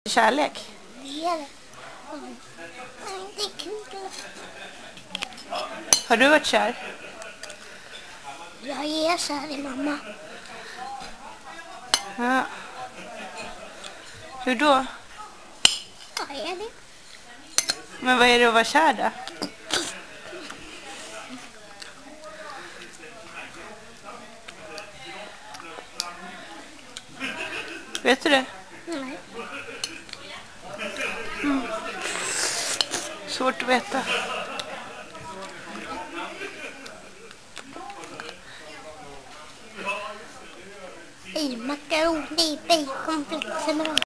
Kärlek? Det är det. Det är kul. Har du varit kär? Jag är kär i mamma. Ja. Hur då? Vad är det? Men vad är det att vara kär då? Vet du det? Nej. Svårt att veta. I makaroni, baconflexer med